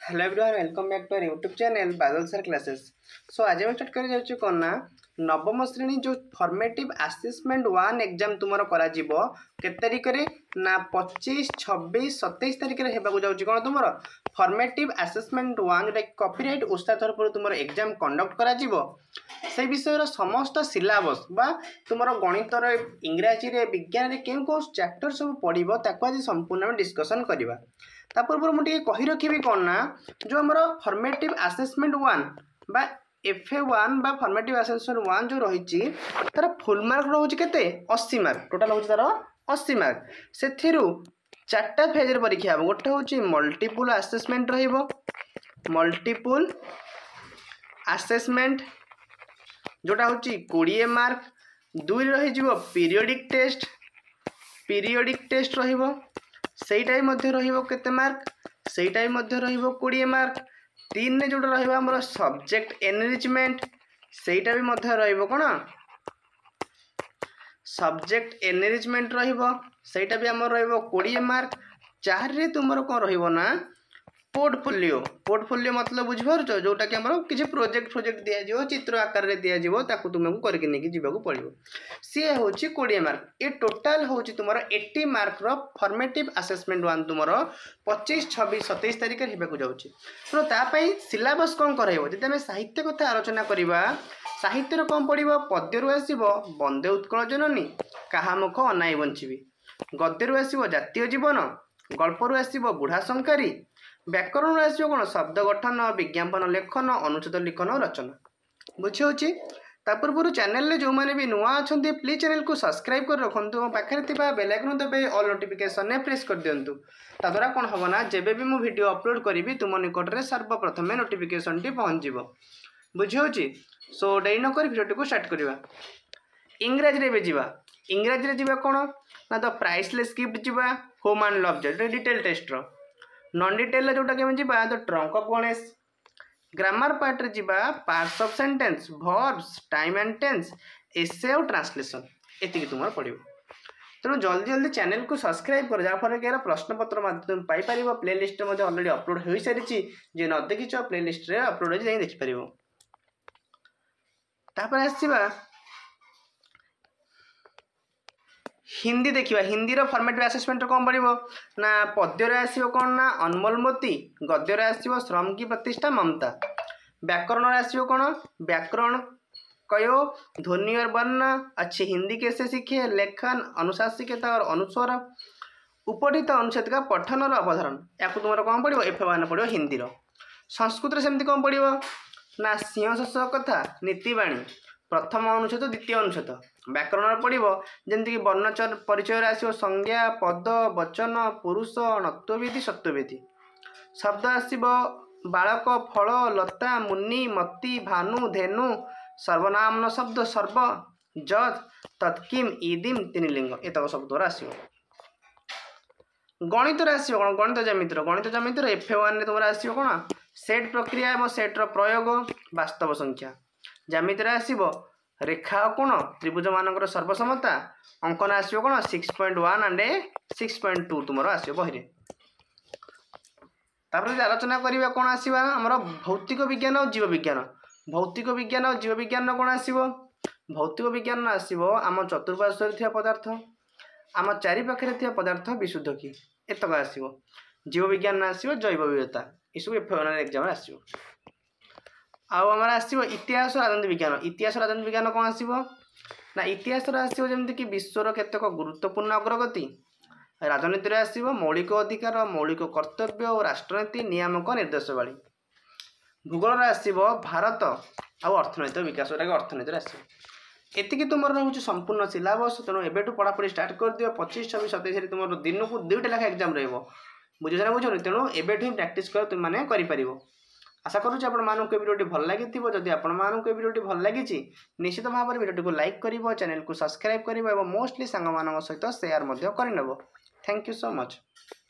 Hello everyone welcome back to our YouTube channel Badal sir classes. So आज हम start कर जाउछु कोन ना नवम श्रेणी जो फॉर्मेटिव असेसमेंट 1 एग्जाम तुमरो करा जीवो के तारिख रे ना 25 26 27 तारिख रे हेबा को जाउछि कोन तुमरो फॉर्मेटिव असेसमेंट 1 रे कॉपीराइट उस्ता तरफ तुमरो एग्जाम कंडक्ट करा जीवो से विषय रो समस्त सिलेबस बा तुमरो गणित रे इंग्रजी रे विज्ञान रे केन को चैप्टर सब पढिबो ताको आज संपूर्ण में डिस्कशन करिबा। ता पूर्व मुझे कही रखी कौन ना जो आम फॉर्मेटिव असेसमेंट 1 बा FA1 बा फॉर्मेटिव असेसमेंट 1 जो रही तार फुल मार्क रोचे के 80 मार्क टोटाल हो तार 80 मार्क से चार्टा फेज परीक्षा हम गोटे हूँ मल्टीपल असेसमेंट मल्टीपल असेसमेंट जोटा हूँ 20 मार्क दुई रही पीरियोडिक टेस्ट रहिबो सेटा केते मार्क सेटा 20 मार्क 3 ने जोटा रहिबो हमर सब्जेक्ट एनरिचमेंट सेटा भी कौन सब्जेक्ट एनरिचमेंट रहिबो सेटा भी हमर 20 मार्क 4 रे तुमरो कोन रहिबो ना पोर्टफोलियो मतलब बुझिपारुछ जोटा कि हमर किछि प्रोजेक्ट दिया जिवो चित्र आकार रे दिया जिवो ताकू तुमको करके नेकी जीवाकू पड़िबो सी होची 20 मार्क ए टोटल होची तुमरो 80 मार्क रो फॉर्मेटिव असेसमेंट 1 तुमरो 25 26 27 तारिख रे हेबाकू जाउची तो ता पई सिलेबस कोन करैबो जते हम साहित्य कथा आलोचना करिबा साहित्य रो कोन पड़िबो पद्य रो आसीबो वंदे उत्कल जननी कहा मुख अनाई बंचिबी गद्य रो आसीबो जातीय जीवन गल्प रो आसीबो बुढ़ा संकारी व्याकरण आसो कौन शब्द गठन विज्ञापन लेखन अनुच्छेद लिखन रचना बुझे पूर्व चैनल जो मैंने भी नुआ अच्छा प्लीज चैनल को सब्सक्राइब कर रखु पाखे बेल आइकन दबे ऑल नोटिफिकेशन ने प्रेस कर दिंतु ताद्वारा कौन हम ना जब भी मुझे वीडियो अपलोड करी तुम निकट में सर्वप्रथम नोटिफिकेशन टी पहुँच बुझे सो डेरी नक भिडियो को स्टार्ट करवा इंग्राजी में जावा इंग्राजी में जावा कौन ना तो प्राइसलेस गिफ्ट जावा home and love detail test non detail जोटा कि जावा तो trunk of Ganesh grammar part रे जावा parts of sentence verbs time and tense essay और ट्रांसलेशन एति तुम पड़ो तेणु जल्दी चैनल को सब्सक्राइब कर जहाँफल कि प्रश्न पत्र माध्यम पाइपर प्लेलिस्ट अलरेडी अपलोड हो सारी जे न देखी प्लेलिस्ट रे अपलोड हो देखिपर आसवा हिंदी देखिए हिंदी रो फॉर्मेटिव असेसमेंट कौन पड़ो ना पद्य आसो कौन ना अनमोल मोती गद्य आसो श्रम की प्रतिष्ठा ममता व्याकरण आसो कौन व्याकरण कयो ध्वनि और वर्ण अच्छे हिंदी कैसे सीखे लेखन अनुशासिकता और अनुस्वर उपठित अनुच्छेद का पठन और अवधारण या तुम कौन पड़ो FA1 पड़ो हिंदी रो संस्कृत सेमती कौन पड़ो ना सिंह शस कथा नीतिवाणी प्रथम अनुच्छेद द्वितीय अनुच्छेद व्याकरण पड़ो जमीक वर्ण परिचय आसो संज्ञा पद वचन पुरुष नत्वविधि सत्वविधि शब्द आसो बालक फल लता मुनि मति भानु धेनु सर्वनामन शब्द सर्व जज तत्किम इदिम तीन लिंग एतक शब्द आसो गणित आसो कौन गणित जमितर FA1 तुम आसो कौन सेट प्रक्रिया और सेट्र प्रयोग वास्तव संख्या ज्यामिति आसो रेखा कोण त्रिभुज मान सर्वसमता अंकन आसो कौन 6.1 एंड 6.2 तुम आसो बही आलोचना करवा कौन आसवा आमर भौतिक विज्ञान और जीव विज्ञान भौतिक विज्ञान और जीव विज्ञान कौन आसो भौतिक विज्ञान आसो आम चतुर्पार्श्व पदार्थ आम चारिपाखे पदार्थ विशुद्ध कि एतक आसो जीव विज्ञान आसो जैव विविधता ये सब FA1 एग्जाम आसो आमर आसो इतिहास राजनीति विज्ञान कौन आसो ना इतिहास आसो जमी कि विश्वर केतक गुरुत्वपूर्ण अग्रगति राजनीति आसो मौलिक अधिकार मौलिक कर्तव्य और राष्ट्रनीति नियामक निर्देशावली भूगोल आसो भारत आउ अर्थनैतिक विकास अर्थनीति आसो एतिकी तुम रोचे संपूर्ण सिलेबस तेणु एबेठू पढ़ापढ़ी स्टार्ट कर दियो 25 26 27 तुम दिन को 2टा लेखा एग्जाम रुझे ना बुझे तेणु एबेठू प्रैक्टिस कर तुम मैंने करें आशा करूँ आपको वीडियो भल लगी जदि आपको वीडियो भल लगी निश्चित भाव में वीडियो को लाइक कर चैनल को सब्सक्राइब कर मोस्टली सांग सहित सेयार करने थैंक यू सो मच।